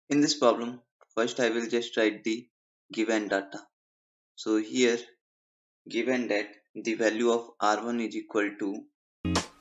In this problem, first I will just write the given data. So here given that the value of R1 is equal to